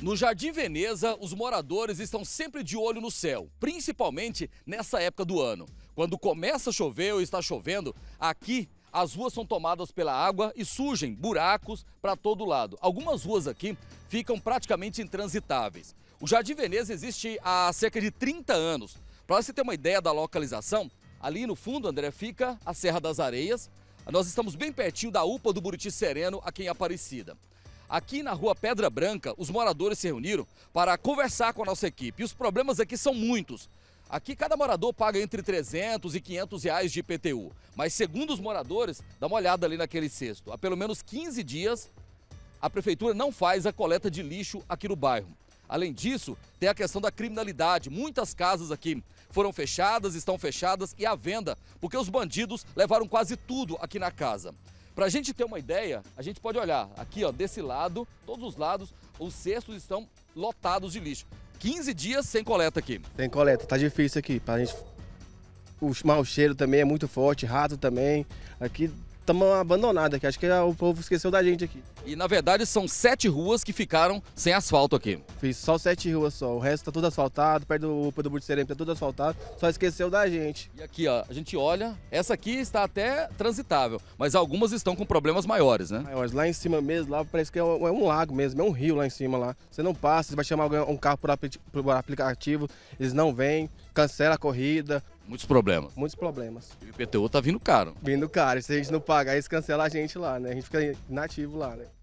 No Jardim Veneza, os moradores estão sempre de olho no céu, principalmente nessa época do ano. Quando começa a chover ou está chovendo, aqui as ruas são tomadas pela água e surgem buracos para todo lado. Algumas ruas aqui ficam praticamente intransitáveis. O Jardim Veneza existe há cerca de 30 anos. Para você ter uma ideia da localização, ali no fundo, André, fica a Serra das Areias. Nós estamos bem pertinho da UPA do Buriti Sereno, aqui em Aparecida. Aqui na rua Pedra Branca, os moradores se reuniram para conversar com a nossa equipe. E os problemas aqui são muitos. Aqui cada morador paga entre 300 e 500 reais de IPTU. Mas segundo os moradores, dá uma olhada ali naquele cesto. Há pelo menos 15 dias, a prefeitura não faz a coleta de lixo aqui no bairro. Além disso, tem a questão da criminalidade. Muitas casas aqui foram fechadas, estão fechadas e à venda, porque os bandidos levaram quase tudo aqui na casa. Para a gente ter uma ideia, a gente pode olhar aqui, ó, desse lado, todos os lados, os cestos estão lotados de lixo. 15 dias sem coleta aqui. Sem coleta, tá difícil aqui. Pra gente... O mau cheiro também é muito forte, rato também. Aqui estamos abandonados aqui, acho que o povo esqueceu da gente aqui. E na verdade são 7 ruas que ficaram sem asfalto aqui. Fiz só 7 ruas só, o resto tá tudo asfaltado, perto do UPA do Buriti Sereno tá tudo asfaltado, só esqueceu da gente. E aqui, ó, a gente olha, essa aqui está até transitável, mas algumas estão com problemas maiores, né? Maiores, lá em cima mesmo, lá parece que é um lago mesmo, é um rio lá em cima lá. Você não passa, você vai chamar um carro por aplicativo, eles não vêm, cancela a corrida. Muitos problemas. Muitos problemas. E o IPTU tá vindo caro. Vindo caro, se a gente não pagar, eles cancelam a gente lá, né? A gente fica inativo lá, né?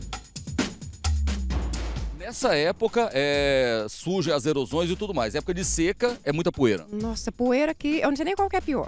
Nessa época surgem as erosões e tudo mais. Época de seca é muita poeira. Nossa, poeira aqui, eu não sei nem qual que é pior.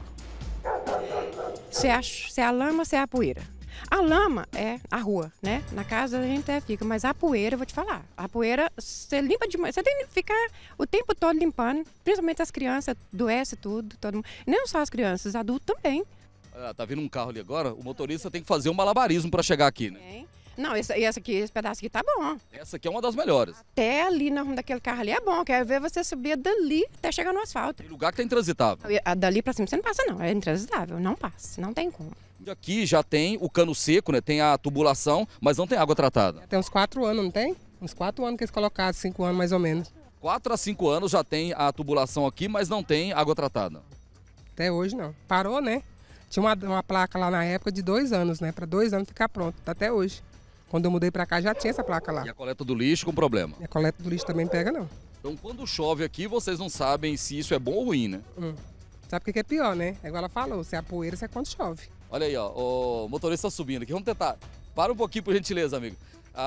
Se é a lama ou se é a poeira. A lama é a rua, né? Na casa a gente até fica, mas a poeira, eu vou te falar. A poeira, você limpa demais. Você tem que ficar o tempo todo limpando, principalmente as crianças, adoece tudo, todo mundo. Não só as crianças, os adultos também. Tá vindo um carro ali agora, o motorista tem que fazer um malabarismo para chegar aqui, né? Tem. Não, esse pedaço aqui tá bom. Essa aqui é uma das melhores. Até ali na rua daquele carro ali é bom. Quero ver você subir dali até chegar no asfalto. Tem lugar que tá intransitável. Dali pra cima você não passa não, é intransitável, não passa, não tem como. E aqui já tem o cano seco, né? Tem a tubulação, mas não tem água tratada. Tem uns 4 anos, não tem? Uns 4 anos que eles colocaram, 5 anos mais ou menos. 4 a 5 anos já tem a tubulação aqui, mas não tem água tratada. Até hoje não. Parou, né? Tinha uma placa lá na época de 2 anos, né? Para 2 anos ficar pronto, tá até hoje. Quando eu mudei para cá já tinha essa placa lá. E a coleta do lixo com problema. E a coleta do lixo também não pega não. Então quando chove aqui, vocês não sabem se isso é bom ou ruim, né? Sabe o que é pior, né? É igual ela falou, se é a poeira, se é quando chove. Olha aí, ó, o motorista subindo aqui. Vamos tentar. Para um pouquinho, por gentileza, amigo.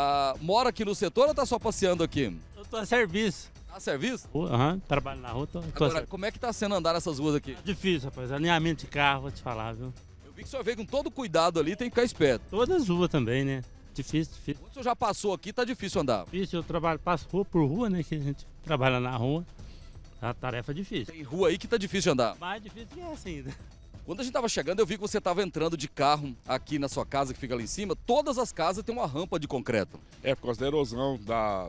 Mora aqui no setor ou tá só passeando aqui? Eu tô a serviço. A serviço? Trabalho na rua. Agora, como é que tá sendo andar nessas ruas aqui? Difícil, rapaz. Alinhamento de carro, vou te falar, viu? Eu vi que o senhor veio com todo cuidado ali, tem que ficar esperto. Todas as ruas também, né? Difícil. Quando o senhor já passou aqui, tá difícil andar. Difícil, passo rua por rua, né? Que a gente trabalha na rua. A tarefa é difícil. Tem rua aí que tá difícil de andar. Mais difícil que é assim, né? Quando a gente tava chegando, eu vi que você tava entrando de carro aqui na sua casa, que fica ali em cima. Todas as casas têm uma rampa de concreto. Por causa da erosão,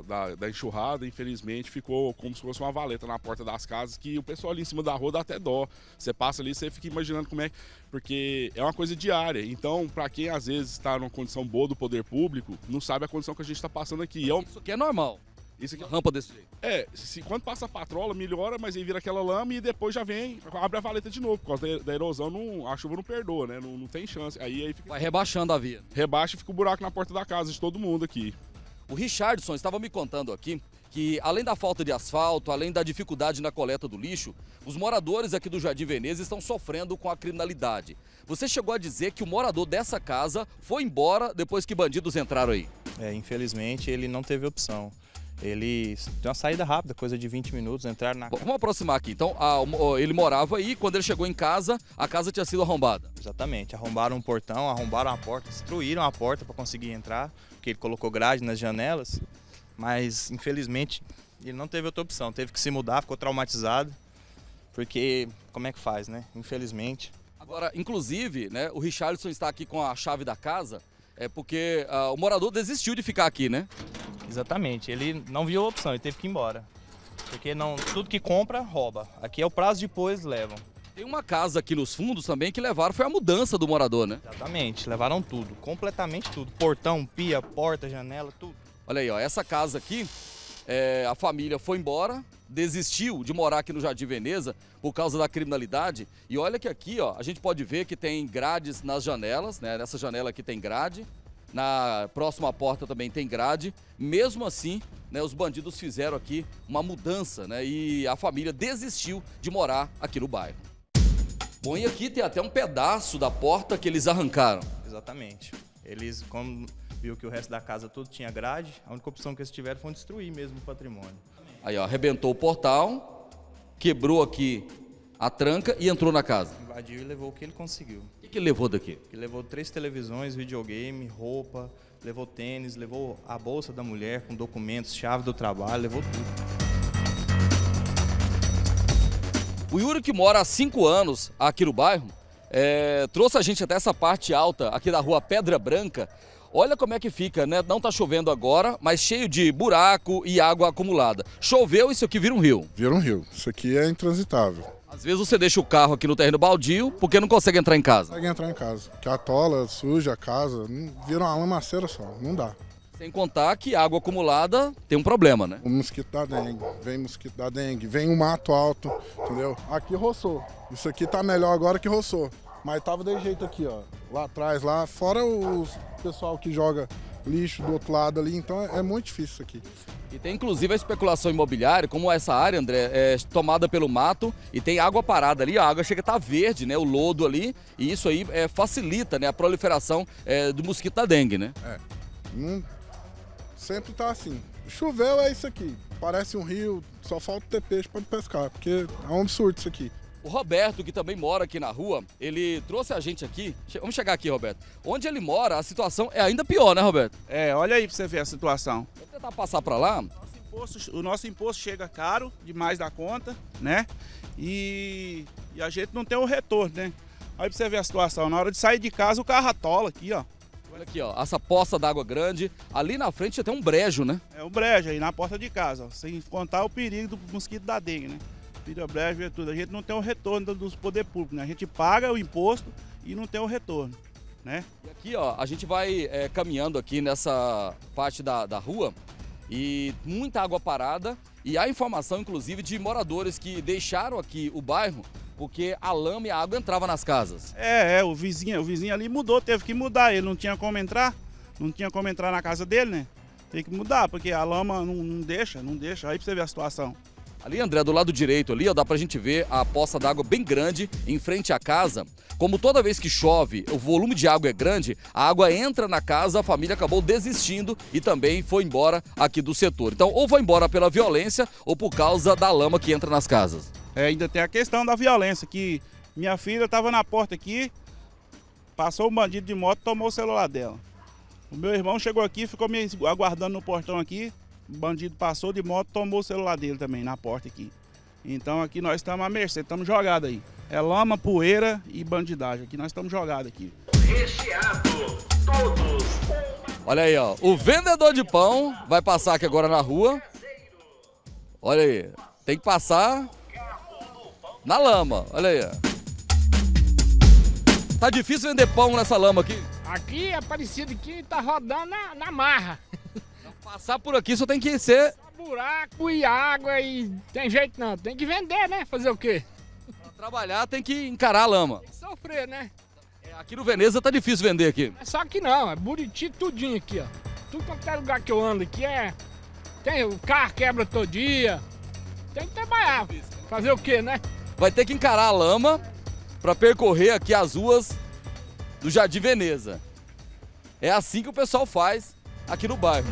da enxurrada, infelizmente, ficou como se fosse uma valeta na porta das casas, que o pessoal ali em cima da rua dá até dó. Você passa ali, você fica imaginando como é, porque é uma coisa diária. Então, para quem às vezes está numa condição boa do poder público, não sabe a condição que a gente está passando aqui. Isso aqui é normal. Isso aqui uma rampa desse jeito. Quando passa a patrola, melhora, mas aí vira aquela lama e depois já vem, abre a valeta de novo. Por causa da erosão, a chuva não perdoa, né? Não tem chance. Aí fica... Vai rebaixando a via. Rebaixa e fica o buraco na porta da casa de todo mundo aqui. O Richardson estava me contando aqui que, além da falta de asfalto, além da dificuldade na coleta do lixo, os moradores aqui do Jardim Veneza estão sofrendo com a criminalidade. Você chegou a dizer que o morador dessa casa foi embora depois que bandidos entraram aí. Infelizmente ele não teve opção. Ele tem uma saída rápida, coisa de 20 minutos, entraram na casa. Vamos aproximar aqui. Então, ele morava aí, quando ele chegou em casa, a casa tinha sido arrombada. Exatamente, arrombaram um portão, arrombaram a porta, destruíram a porta para conseguir entrar, porque ele colocou grade nas janelas, mas infelizmente ele não teve outra opção, teve que se mudar, ficou traumatizado, porque como é que faz, né? Infelizmente. Agora, inclusive, né, o Richardson está aqui com a chave da casa, porque o morador desistiu de ficar aqui, né? Exatamente, ele não viu a opção, ele teve que ir embora. Porque tudo que compra, rouba. Aqui é o prazo depois, levam. Tem uma casa aqui nos fundos também que levaram, foi a mudança do morador, né? Exatamente, levaram tudo, completamente tudo. Portão, pia, porta, janela, tudo. Olha aí, ó, essa casa aqui a família foi embora, desistiu de morar aqui no Jardim Veneza por causa da criminalidade. E olha que aqui, ó, a gente pode ver que tem grades nas janelas, né? Nessa janela aqui tem grade, na próxima porta também tem grade. Mesmo assim, né, os bandidos fizeram aqui uma mudança, né? E a família desistiu de morar aqui no bairro. Bom, e aqui tem até um pedaço da porta que eles arrancaram. Exatamente. Eles, como viu que o resto da casa tudo tinha grade, a única opção que eles tiveram foi destruir mesmo o patrimônio. Aí, ó, arrebentou o portal, quebrou aqui a tranca e entrou na casa. Invadiu e levou o que ele conseguiu. O que ele levou daqui? Ele levou 3 televisões, videogame, roupa, levou tênis, levou a bolsa da mulher com documentos, chave do trabalho, levou tudo. O Yuri, que mora há 5 anos aqui no bairro, trouxe a gente até essa parte alta aqui da rua Pedra Branca. Olha como é que fica, né? Não tá chovendo agora, mas cheio de buraco e água acumulada. Choveu, isso aqui vira um rio. Vira um rio. Isso aqui é intransitável. Às vezes você deixa o carro aqui no terreno baldio porque não consegue entrar em casa. Consegue entrar em casa. Que atola, suja a casa, vira uma lamaceira só, não dá. Sem contar que água acumulada tem um problema, né? O mosquito da dengue, vem um mato alto, entendeu? Aqui roçou. Isso aqui tá melhor agora que roçou. Mas tava de jeito aqui, ó. Lá atrás, lá, fora o pessoal que joga lixo do outro lado ali, então é muito difícil isso aqui. E tem inclusive a especulação imobiliária, como essa área, André, é tomada pelo mato e tem água parada ali, a água chega a estar verde, né, o lodo ali, e isso aí facilita, né, a proliferação do mosquito da dengue, né? Sempre tá assim. Choveu é isso aqui, parece um rio, só falta ter peixe para pescar, porque é um absurdo isso aqui. O Roberto, que também mora aqui na rua, ele trouxe a gente aqui. Vamos chegar aqui, Roberto. Onde ele mora, a situação é ainda pior, né, Roberto? Olha aí pra você ver a situação. Vou tentar passar pra lá. O nosso imposto chega caro, demais da conta, né? E a gente não tem o retorno, né? Aí pra você ver a situação, na hora de sair de casa o carro atola aqui, ó. Olha aqui, ó, essa poça d'água grande. Ali na frente tem um brejo, né? É um brejo aí na porta de casa, ó, sem contar o perigo do mosquito da dengue, né? Vira brejo e tudo. A gente não tem o retorno dos poderes públicos, né? A gente paga o imposto e não tem o retorno, né? E aqui, ó, a gente vai caminhando aqui nessa parte da rua e muita água parada. E há informação, inclusive, de moradores que deixaram aqui o bairro porque a lama e a água entravam nas casas. O vizinho ali mudou, teve que mudar. Ele não tinha como entrar na casa dele, né? Tem que mudar, porque a lama não deixa. Aí pra você ver a situação. Ali, André, do lado direito ali, ó, dá pra gente ver a poça d'água bem grande em frente à casa. Como toda vez que chove, o volume de água é grande, a água entra na casa, a família acabou desistindo e também foi embora aqui do setor. Então, ou vai embora pela violência ou por causa da lama que entra nas casas. Ainda tem a questão da violência, que minha filha estava na porta aqui, passou um bandido de moto e tomou o celular dela. O meu irmão chegou aqui, ficou me aguardando no portão aqui. O bandido passou de moto, tomou o celular dele também, na porta aqui. Então aqui nós estamos à mercê, estamos jogados aí. É lama, poeira e bandidagem. Aqui nós estamos jogados aqui. Recheado, todos. Olha aí, ó. O vendedor de pão vai passar aqui agora na rua. Olha aí. Tem que passar na lama. Olha aí, ó. Tá difícil vender pão nessa lama aqui? Aqui é parecido que tá rodando na marra. Passar por aqui só tem que ser... buraco e água e tem jeito não, tem que vender, né? Fazer o quê? Pra trabalhar tem que encarar a lama. Tem que sofrer, né? Aqui no Veneza tá difícil vender aqui. Só que não, é Buriti tudinho aqui, ó. Tudo qualquer lugar que eu ando aqui tem o carro quebra todo dia. Tem que trabalhar, fazer o quê, né? Vai ter que encarar a lama pra percorrer aqui as ruas do Jardim Veneza. É assim que o pessoal faz aqui no bairro.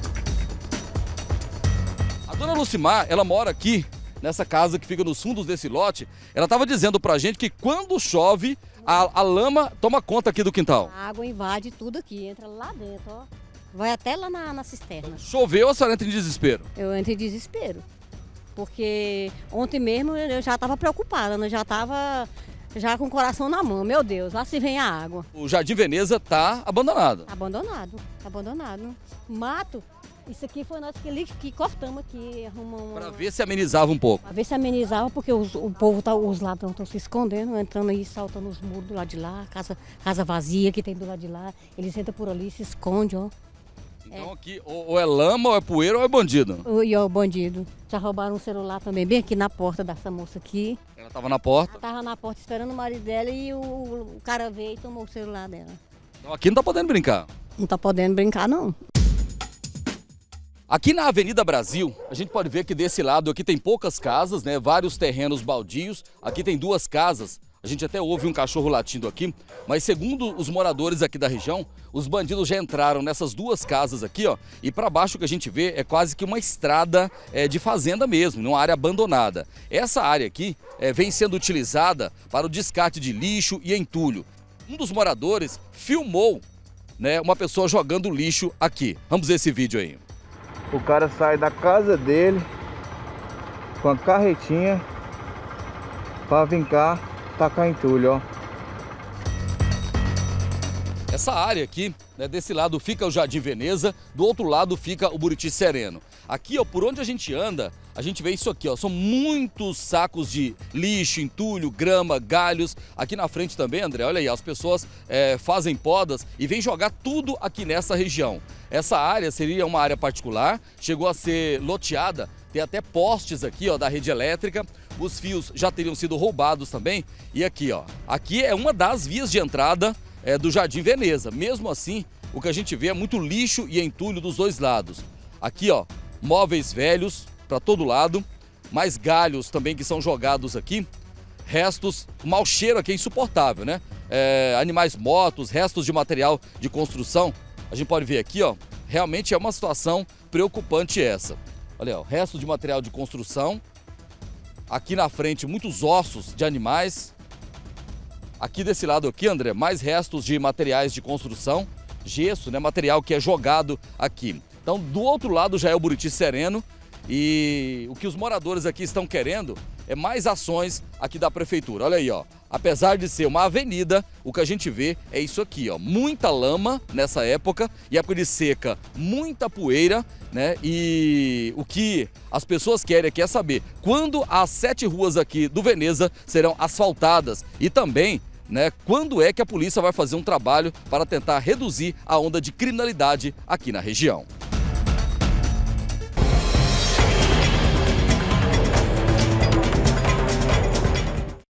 A dona Lucimar, ela mora aqui, nessa casa que fica nos fundos desse lote. Ela estava dizendo pra gente que quando chove, a lama toma conta aqui do quintal. A água invade tudo aqui, entra lá dentro, ó. Vai até lá na cisterna. Choveu, a senhora entra em desespero? Eu entro em desespero. Porque ontem mesmo eu já estava preocupada, né? Já estava com o coração na mão. Meu Deus, lá se vem a água. O Jardim Veneza está abandonado. Abandonado. Mato. Isso aqui foi nós que cortamos aqui, arrumamos... Para ver se amenizava um pouco. Para ver se amenizava, porque o povo, os ladrões estão se escondendo, entrando aí, saltando os muros do lado de lá, casa vazia que tem do lado de lá. Eles entram por ali, se escondem, ó. Então aqui ou é lama, ou é poeira, ou é bandido. E o bandido. Já roubaram um celular também, bem aqui na porta dessa moça aqui. Ela estava na porta? Ela estava na porta esperando o marido dela e o cara veio e tomou o celular dela. Então aqui não tá podendo brincar. Não tá podendo brincar, não. Aqui na Avenida Brasil, a gente pode ver que desse lado aqui tem poucas casas, né? Vários terrenos baldios. Aqui tem 2 casas. A gente até ouve um cachorro latindo aqui, mas segundo os moradores aqui da região, os bandidos já entraram nessas 2 casas aqui, ó, e para baixo o que a gente vê é quase que uma estrada de fazenda mesmo, numa área abandonada. Essa área aqui vem sendo utilizada para o descarte de lixo e entulho. Um dos moradores filmou, né, uma pessoa jogando lixo aqui. Vamos ver esse vídeo aí. O cara sai da casa dele com a carretinha para vir cá tacar entulho, ó. Essa área aqui, né, desse lado fica o Jardim Veneza, do outro lado fica o Buriti Sereno. Aqui, ó, por onde a gente anda, a gente vê isso aqui, ó, são muitos sacos de lixo, entulho, grama, galhos. Aqui na frente também, André, olha aí, as pessoas fazem podas e vêm jogar tudo aqui nessa região. Essa área seria uma área particular, chegou a ser loteada, tem até postes aqui, ó, da rede elétrica. Os fios já teriam sido roubados também. E aqui, ó, aqui é uma das vias de entrada do Jardim Veneza. Mesmo assim, o que a gente vê é muito lixo e entulho dos 2 lados. Aqui, ó, móveis velhos para todo lado, mais galhos também que são jogados aqui, restos, o mau cheiro aqui é insuportável, né? Animais mortos, restos de material de construção. A gente pode ver aqui, ó, realmente é uma situação preocupante essa. Olha, ó, resto de material de construção. Aqui na frente, muitos ossos de animais. Aqui desse lado aqui, André, mais restos de materiais de construção. Gesso, né, material que é jogado aqui. Então, do outro lado já é o Buriti Sereno. E o que os moradores aqui estão querendo é mais ações aqui da prefeitura. Olha aí, ó. Apesar de ser uma avenida, o que a gente vê é isso aqui, ó. Muita lama nessa época, e época de seca, muita poeira, né? E o que as pessoas querem aqui é saber quando as 7 ruas aqui do Veneza serão asfaltadas e também, né, quando é que a polícia vai fazer um trabalho para tentar reduzir a onda de criminalidade aqui na região.